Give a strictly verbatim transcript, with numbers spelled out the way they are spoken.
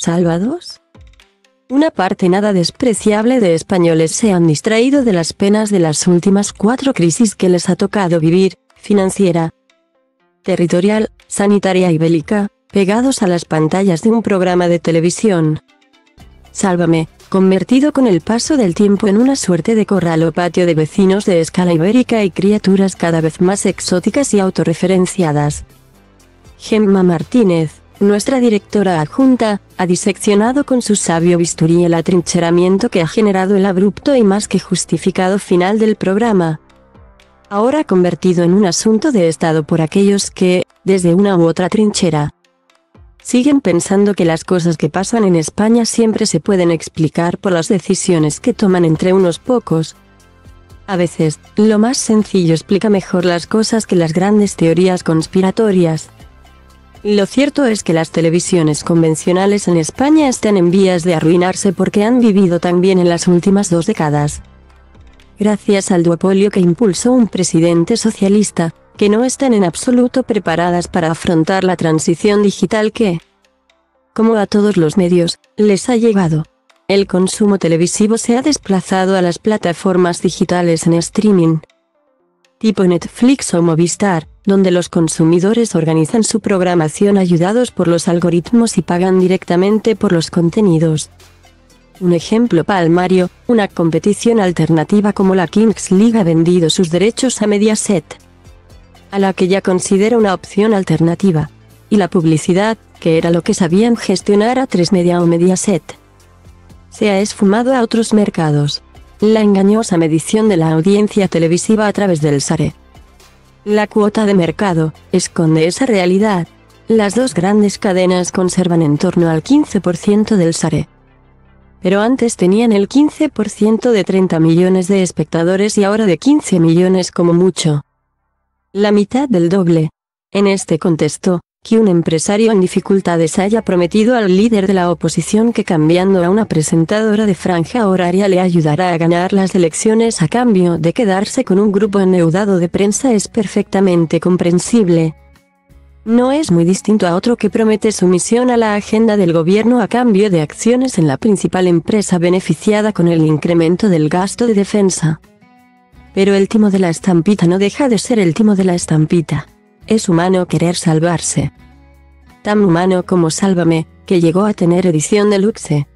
¿Salvados? Una parte nada despreciable de españoles se han distraído de las penas de las últimas cuatro crisis que les ha tocado vivir, financiera, territorial, sanitaria y bélica, pegados a las pantallas de un programa de televisión. Sálvame, convertido con el paso del tiempo en una suerte de corral o patio de vecinos de escala ibérica y criaturas cada vez más exóticas y autorreferenciadas. Gemma Martínez, nuestra directora adjunta, ha diseccionado con su sabio bisturí el atrincheramiento que ha generado el abrupto y más que justificado final del programa. Ahora convertido en un asunto de Estado por aquellos que, desde una u otra trinchera, siguen pensando que las cosas que pasan en España siempre se pueden explicar por las decisiones que toman entre unos pocos. A veces, lo más sencillo explica mejor las cosas que las grandes teorías conspiratorias. Lo cierto es que las televisiones convencionales en España están en vías de arruinarse porque han vivido tan bien en las últimas dos décadas. Gracias al duopolio que impulsó un presidente socialista, que no están en absoluto preparadas para afrontar la transición digital que, como a todos los medios, les ha llegado. El consumo televisivo se ha desplazado a las plataformas digitales en streaming, tipo Netflix o Movistar, donde los consumidores organizan su programación ayudados por los algoritmos y pagan directamente por los contenidos. Un ejemplo palmario, una competición alternativa como la Kings League ha vendido sus derechos a Mediaset, a la que ya considera una opción alternativa. Y la publicidad, que era lo que sabían gestionar a tres Media o Mediaset, se ha esfumado a otros mercados. La engañosa medición de la audiencia televisiva a través del SARE, la cuota de mercado, esconde esa realidad. Las dos grandes cadenas conservan en torno al quince por ciento del SARE. Pero antes tenían el quince por ciento de treinta millones de espectadores y ahora de quince millones como mucho. La mitad del doble. En este contexto, que un empresario en dificultades haya prometido al líder de la oposición que cambiando a una presentadora de franja horaria le ayudará a ganar las elecciones a cambio de quedarse con un grupo endeudado de prensa es perfectamente comprensible. No es muy distinto a otro que promete sumisión a la agenda del gobierno a cambio de acciones en la principal empresa beneficiada con el incremento del gasto de defensa. Pero el timo de la estampita no deja de ser el timo de la estampita. Es humano querer salvarse. Tan humano como Sálvame, que llegó a tener edición deluxe.